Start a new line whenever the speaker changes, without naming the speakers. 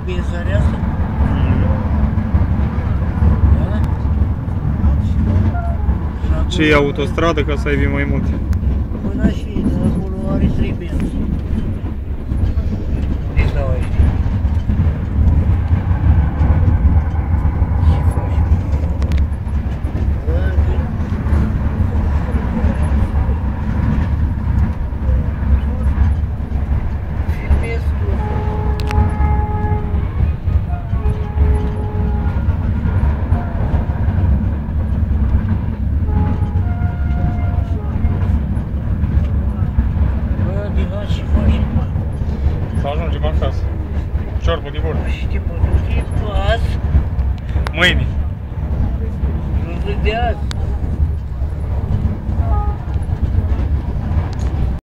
Pizărea asta? Da?
Ce e autostradă ca să ai mai multe?
Până și de acolo are 3 benzi. Unde stau aici? Ce faci? Filmez tu. Ce faci?
Să ajungem acasă. Ciorbă de bord.
Și te pot duce pas.
Mâine.
Nu de azi.